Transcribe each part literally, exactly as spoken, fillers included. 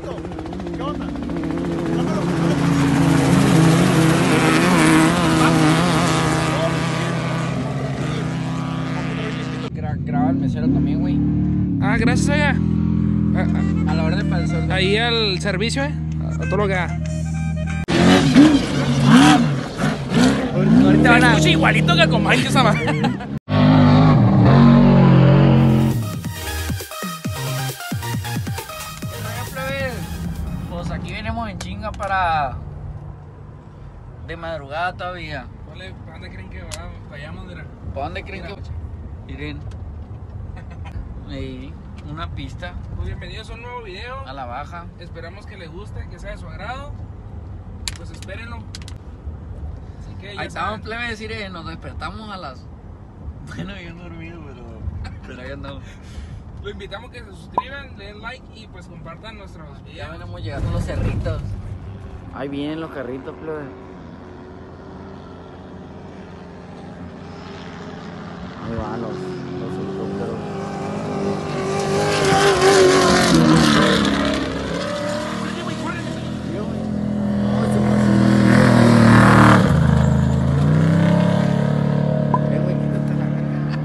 Carlito, ¿qué onda? Graba el mesero también, güey. Ah, gracias, oiga. A, a, a la orden para el sol. Ahí al servicio, eh. A todo lo que da. Ahorita van a... escucha igualito que con Mike, esa va. Pues aquí venimos en chinga para... de madrugada todavía. ¿Para dónde creen que va? Vayamos, mira. ¿Para dónde creen Mira. que...? Miren. Ahí, una pista Pues bienvenidos a un nuevo video. a la baja. Esperamos que les guste, que sea de su agrado. Pues espérenlo. Así que ya Ahí estamos, saben. plebe, decir, eh, nos despertamos a las... Bueno, yo he dormido, pero... Pero ahí andamos. Lo invitamos a que se suscriban, le den like y pues compartan nuestros Ya videos. venimos llegando a los cerritos. Ahí vienen los carritos, plebe. Ahí van los, los helicópteros. Eh, güey, quítate la verga.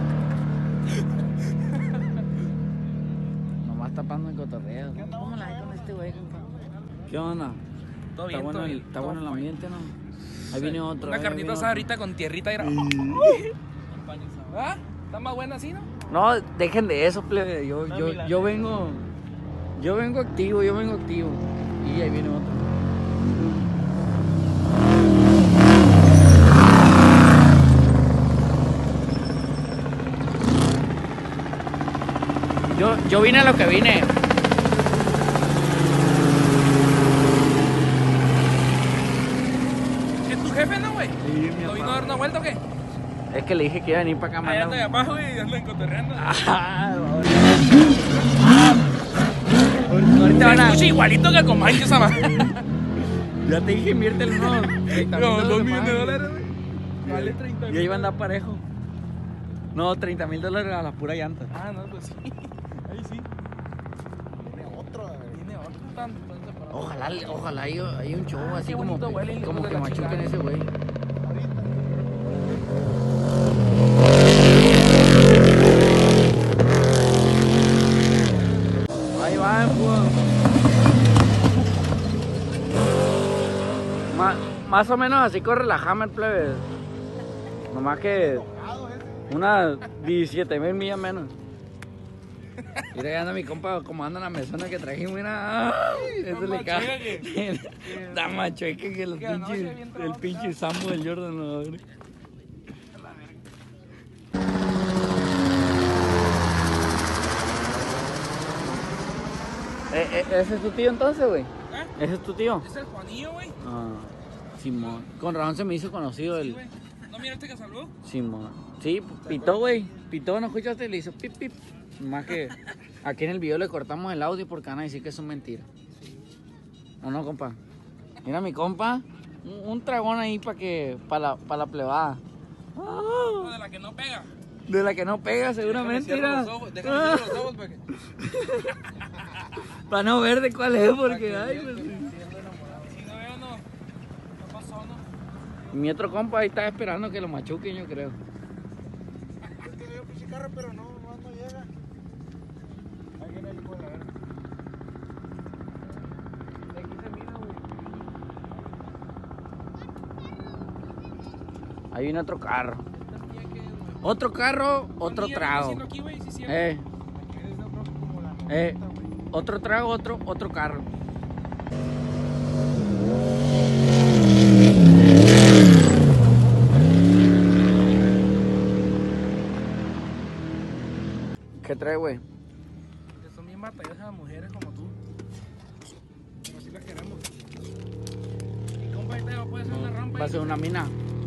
Nomás tapando el cotorreo. ¿Cómo la hay con este güey, compa? ¿Qué onda? Todo bien, Está bueno todo el, bien, está todo bueno el fine. ambiente, ¿no? Ahí viene otro. Una ahí carnita viene asada otro. ahorita con tierrita y era... ¿Ah? ¿Está más buena así, no? No, dejen de eso, plebe. Yo, yo, yo vengo. Yo vengo activo, yo vengo activo. Y ahí viene otro. Yo, yo vine a lo que vine. ¿Es tu jefe, no, güey? Sí, mi ¿No vino a dar una vuelta o qué? Es que le dije que iba a venir para acá, Ahí anda mano. de abajo y anda encoterreando. Ah, ahorita van a... Escucha igualito que con Mike, esa va. Ya te dije, inviértele unos treinta mil No, dos dólares millones de más. dólares, güey. Vale treinta mil. Y ahí va a andar parejo. No, treinta mil dólares a la pura llanta. Ah, no, pues sí. Ahí sí. Tiene otro, güey. Tiene otro tan, tan separado. Ojalá, ojalá haya, haya un show así Qué como, bonito huele, hijo como de que la machuquen chingada. ese güey. Ahí va, pues. Más, más o menos así corre la Hammer, plebe. Nomás que unas diecisiete mil millas menos. Mira, ya anda mi compa, como anda la mesona que trajimos, mira. Ay, eso le cae. Está más chueca que los Que anoche pinches, bien el trabajado. pinche Sambo del Jordan. No, eh, eh, ¿Ese es tu tío entonces, güey? ¿Eh? ¿Ese es tu tío? Es el Juanillo, güey. Ah, Simón. Con razón se me hizo conocido Sí, el güey. ¿No miraste que saludó? Simón. Sí, pitó, güey. Pitó, ¿no escuchaste? Le hizo pip, pip. Más que aquí en el video le cortamos el audio porque van a decir que eso es mentira. ¿O no, compa? Mira mi compa. Un, un tragón ahí para que, para la, para la plebada. Ah, No, de la que no pega. de la que no pega, seguramente. Déjame Mira. cierro los ojos, déjame cierro los ojos para que... Para no ver de cuál es, porque que ay, vean pues, que me siento enamorado. Si no veo, no. No pasó, ¿no? mi otro compa ahí está esperando que lo machuquen, yo creo. Es que veo pinche carro, pero no, no, no llega. Ahí viene el hijo de la verga. De aquí se mira, güey. Ahí viene otro carro. Esta mía que es, güey. Otro carro, otro Mía, ¿qué está trago. haciendo aquí, güey? Sí, sí. Eh, Es yo creo que como la eh, noventa, güey. otro trago, otro, otro carro. ¿Qué trae, güey? Que son bien batallosas las mujeres como tú. Pero sí las queremos. Y compa, ahí te va, puede ser una rampa. Va a ahí. ser una mina.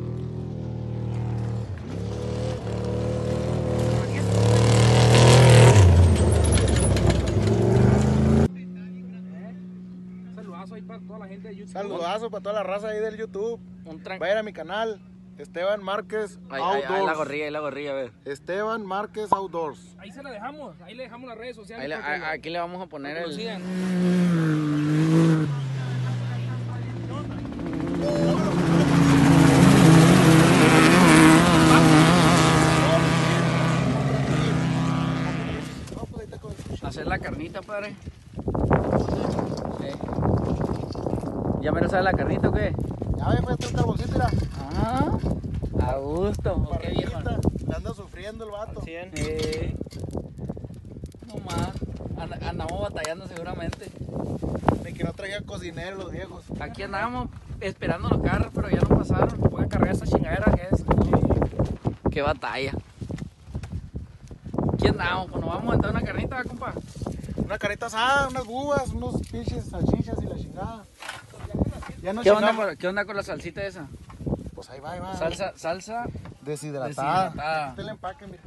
Saludazo ahí para toda la gente de YouTube. Saludazo para toda la raza ahí del YouTube. Un tran... Vayan a mi canal, Esteban Márquez Ahí, ahí, Outdoors. ahí la gorrilla, ahí la gorrilla, a ver. Esteban Márquez Outdoors. Ahí se la dejamos, ahí le dejamos las redes sociales. Ahí le- para que a- aquí le vamos a poner lo el... sigan. ¿Ya me lo sabe la carnita o qué? Ya ve, fue un carboncito, mira. Ah, a gusto. ¿O qué viejo? Parrillita. Le anda sufriendo el vato. Eh, no más. And- andamos batallando seguramente. Ni que no traía cocinero los viejos. Aquí andamos esperando los carros, pero ya no pasaron. Voy a cargar esta chingadera que es. Qué batalla. Aquí andamos, pues nos vamos a entrar una carnita, ¿va, compa? Una carita asada, unas bubas, unos pinches salchichas y la chingada. Ya no ¿Qué onda, chingamos. con, ¿Qué onda con la salsita esa? Pues ahí va, ahí va. Salsa, salsa Deshidratada. deshidratada. Este el empaque, mira.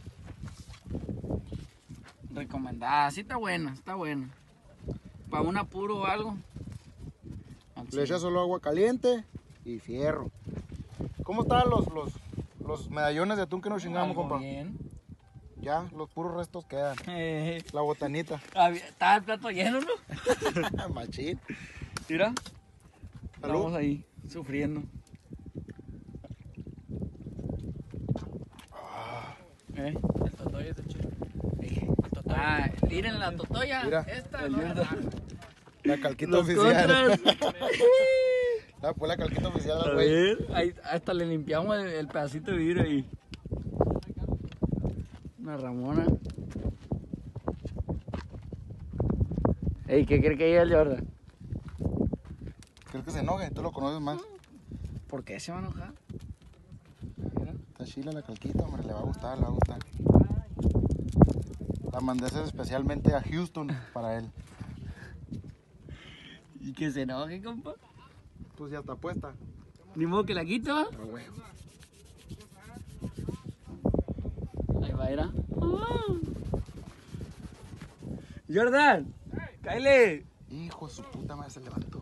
recomendada. Sí está buena, está buena. Para un apuro o algo. Le echas solo agua caliente y fierro. ¿Cómo están los, los, los medallones de atún que nos chingamos, Algo compa? bien. Ya, los puros restos quedan. Eh, La botanita. había- estaba el plato lleno, ¿no? Machín. Mira. Salud. Estamos ahí, sufriendo. ¿Eh? El totoya es el chido. Eh. Ah, miren la totoya. Mira. Esta El no verde. La calquita Los oficial. contras. Ah, pues la calquita oficial, A güey. ver, ahí, hasta le limpiamos el, el pedacito de vidrio ahí. Una Ramona. Ey, ¿qué cree que llega el Jordan? ¿Crees que se enoje? Tú lo conoces más. ¿Por qué se va a enojar? Está chila la calquita, hombre. Le va a gustar, le va a gustar. La mandé a hacer especialmente a Houston para él. ¿Y que se enoje, compa? Pues ya está puesta. Ni modo que la quite, ¿va? Pero güey. Ahí va, era. Jordan, cáele. Hijo de su puta madre, se levantó.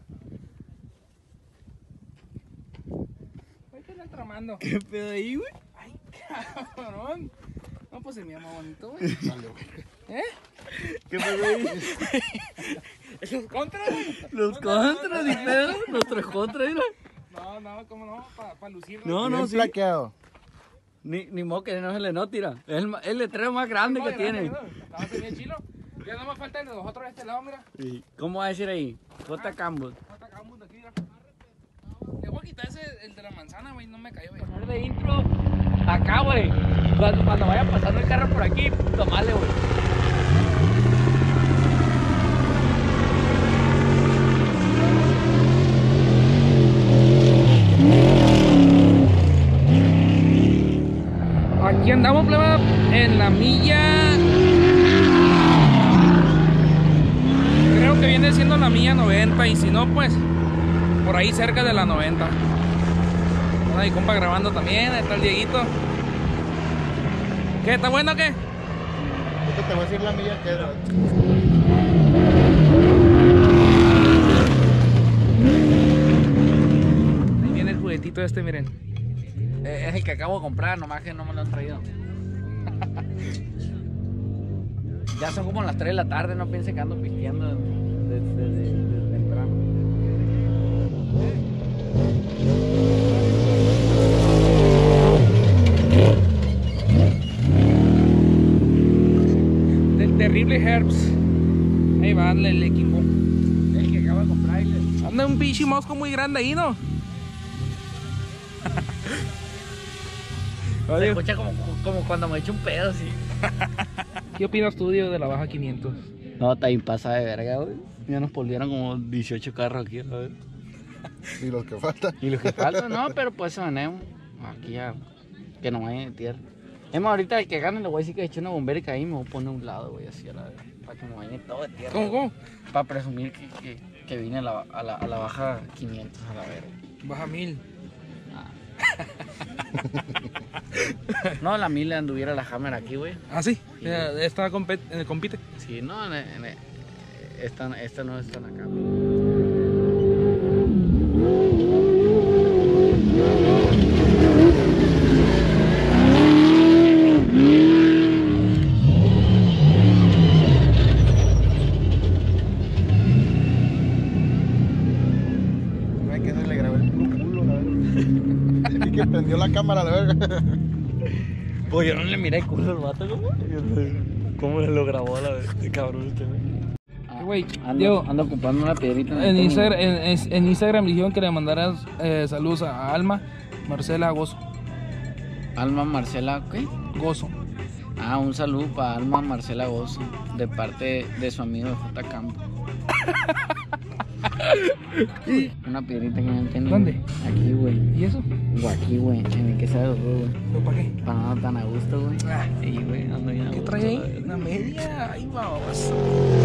¿Qué están tramando? ¿Qué pedo ahí, güey? Ay, cabrón. No, pues se me llama bonito, güey. Dale, güey. ¿Eh? ¿Qué pedo ahí? ¿Esos contras, güey? Los contras, ni pedo. Nuestros contras, mira. No, no, ¿cómo no? Para pa lucir. No, no, Bien sí. plaqueado. Ni, ni modo que no se le no tira. Es el, ma- el letrero más grande que tiene. Estaba bien chilo. Ya no me falta el de nosotros de este lado, mira. Sí. ¿Cómo va a decir ahí? J. Campbell. No atacamos de aquí, mira. Le voy a quitar ese, el de la manzana, güey. No me cayó, güey. Poner de intro acá, güey. Cuando, cuando vaya pasando el carro por aquí, tomale, güey. Aquí andamos, pleba, en la milla. Creo que viene siendo la milla noventa. Y si no, pues por ahí cerca de la noventa. Ahí compa grabando también. Ahí está el Dieguito. ¿Qué? ¿Está bueno o qué? Ahorita te voy a decir la milla que era. Ahí viene el juguetito este, miren. Eh, es el que acabo de comprar, nomás que no me lo han traído. Ya son como las tres de la tarde, no piensen que ando pisteando desde, desde- desde temprano. Del terrible Herbs. Ahí va el, el equipo. El que acabo de comprar y le... Anda un pinche mosco muy grande ahí, ¿no? Se escucha como, como cuando me echo un pedo así. ¿Qué opinas tú, Diego, de la baja quinientos? No, está bien pasada de verga, güey. Ya nos polvieron como dieciocho carros aquí, a ver. Y los que faltan. Y los que faltan, no, pero pues se venemos. Aquí ya, que no vayan de tierra. Es más, ahorita el que gane le voy a decir que he hecho una bombérica ahí y me voy a poner a un lado, güey, así a la vez. Para que me vayan todo de tierra. ¿Cómo, cómo? Para presumir que, que, que vine a la, a, la, a la baja quinientos a la verga. Baja mil. No, la mil anduviera la Hammer aquí, güey. Ah, sí. Eh, Esta compet- eh, compite. Sí, no, en, en- esta, esta no están acá. No hay que no le grabé el puro culo, la verga. Y que prendió la cámara, la verga. Pues yo no le miré el culo al vato, ¿cómo? ¿Cómo lo grabó la vez? Cabrón este, güey. Güey, Ando, Diego, ando ocupando una piedrita. en, el Instagram, tenis. en, en- en Instagram dijeron que le mandaras eh, saludos a Alma Marcela Gozo. Alma Marcela, ¿qué? Gozo. Ah, un saludo para Alma Marcela Gozo, de parte de su amigo de J. Campo. Una piedrita que no tiene. ¿Dónde? Aquí, güey. ¿Y eso? O aquí, güey. En el que se güey. ¿Pero para qué? Para no tan a gusto, güey. Ah, Sí, güey, ando bien a ¿qué gusto, trae la ahí? verdad. Una media. Ahí vamos.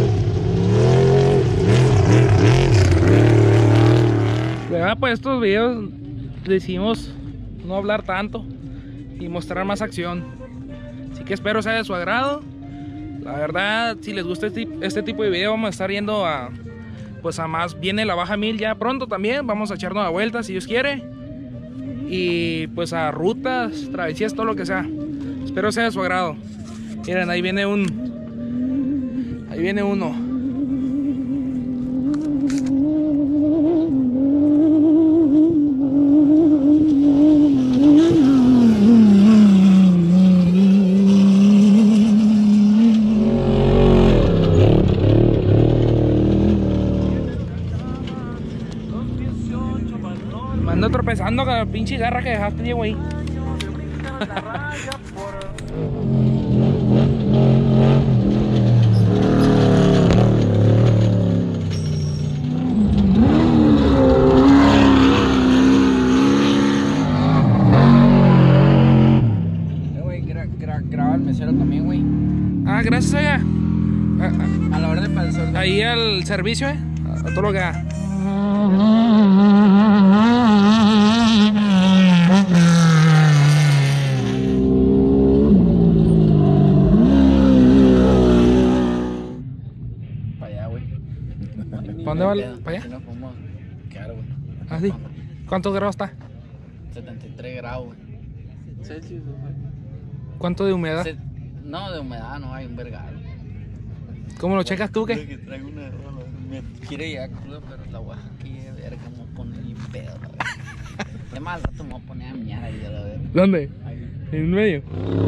¿Verdad? Pues estos videos decidimos no hablar tanto y mostrar más acción. Así que espero sea de su agrado. La verdad, si les gusta este, este tipo de video, vamos a estar yendo a, pues a más. Viene la baja mil ya pronto también. Vamos a echarnos a vueltas si Dios quiere. Y pues a rutas, travesías, todo lo que sea. Espero sea de su agrado. Miren, ahí viene un... Ahí viene uno. Me ando tropezando con la pinche garra que dejaste, Diego, ahí. Eh, güey, gra- gra- graba el mesero también, güey. Ah, gracias, oiga. A la orden para el sol. Ahí al servicio, eh. A todo lo que da. Para allá, güey. ¿Para dónde va el- para allá? Aquí nos podemos quedar, güey. ¿Ah, sí? ¿Cuántos grados está? setenta y tres grados, güey. Celsius, güey. ¿Cuánto de humedad? Se- No, de humedad no hay un vergado. ¿Cómo lo checas tú, qué? Que traigo una, me quiere llegar crudo, pero la guaja aquí de verga me voy a poner bien pedo, la verga. De mal rato me voy a poner a miar ahí a la verga. ¿Dónde? Ahí. ¿En medio?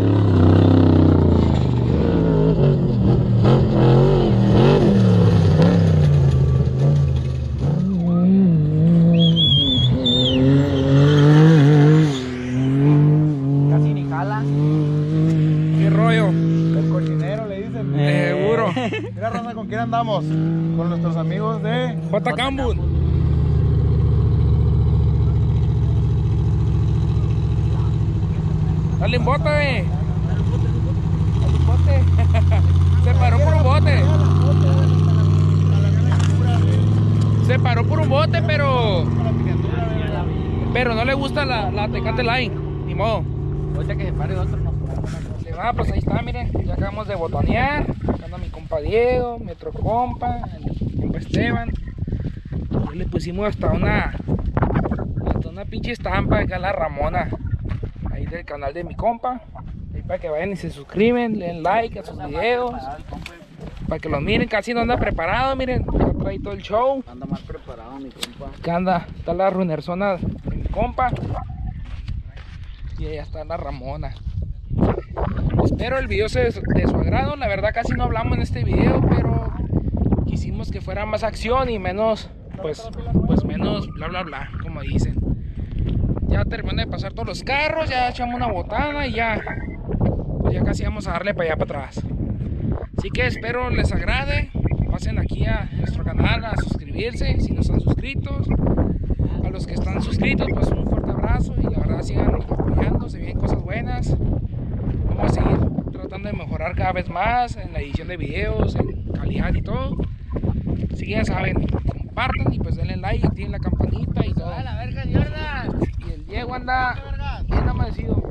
Casi ni jala. ¿Qué rollo? El cocinero le dicen. Seguro. Mira, Raza, ¿con quién andamos? Con nuestros amigos de... J. Cambun. Dale un bote, ve. Dale un bote. Se paró por un bote. Se paró por un bote, pero... Pero no le gusta la, la Tecate Line. Ni modo. Ahorita que se pare otro, no. Le va, pues ahí está, miren. Ya acabamos de botonear. Acá anda mi compa Diego, mi otro compa, el compa Esteban. Y le pusimos hasta una... Hasta una pinche estampa acá la Ramona. Ahí del canal de mi compa. Ahí para que vayan y se suscriben, le den like a sus videos. Para que los miren, casi no anda preparado, miren. Ya trae todo el show. Anda más preparado, mi compa. Acá anda, está la runerzona de mi compa. Y ahí está la Ramona. Espero el video sea de su, de su agrado. La verdad casi no hablamos en este video, pero quisimos que fuera más acción y menos, pues, pues menos bla bla bla, como dicen. Ya terminé de pasar todos los carros, ya echamos una botana y ya, pues ya casi vamos a darle para allá para atrás. Así que espero les agrade. Pasen aquí a nuestro canal a suscribirse si no están suscritos. A los que están suscritos, pues un fuerte abrazo y la verdad sigan apoyando, se vienen cosas buenas. Vamos a seguir tratando de mejorar cada vez más en la edición de videos, en calidad y todo. Así que ya saben, compartan y pues denle like, activen la campanita y todo. ¡A la verga, Jordan! Y el Diego anda bien amanecido.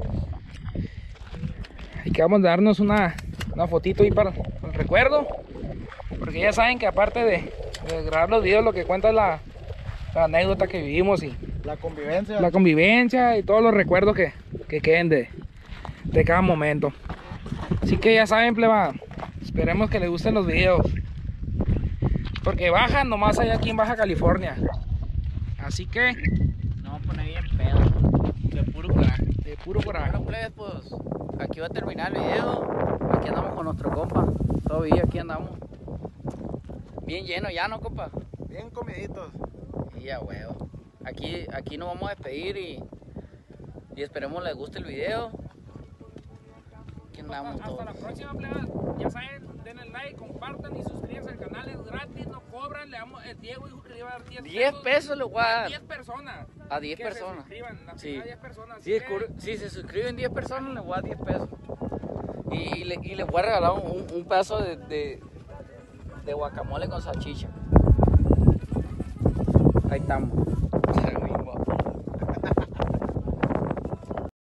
Y que vamos a darnos una, una fotito ahí para, para el recuerdo. Porque ya saben que aparte de, de grabar los videos, lo que cuenta es la, la anécdota que vivimos y La convivencia. la convivencia y todos los recuerdos que, que queden de, de cada momento. Así que ya saben, pleba, esperemos que les gusten los videos. Porque bajan nomás allá aquí en Baja California. Así que, No vamos a poner bien pedo. De puro coraje. de puro coraje. Bueno, plebes, pues aquí va a terminar el video. Aquí andamos con nuestro compa. Todavía aquí andamos. Bien lleno ya, ¿no, compa? Bien comiditos. Y ya, huevo. Aquí, aquí nos vamos a despedir y, y esperemos les guste el video. Aquí andamos Hasta todos. la próxima, plebas. Ya saben, denle like, compartan y suscríbanse al canal. Es gratis, no cobran. Le damos, el Diego dijo que le iba a dar diez pesos. diez pesos le voy a A dar. diez personas. A diez Que personas. Se suscriban, la Sí. primera diez personas. Si, así que- descubri- si se suscriben diez personas, les voy a dar diez pesos. Y, y, le, y les voy a regalar un, un pedazo de, de, de guacamole con salchicha. Ahí estamos.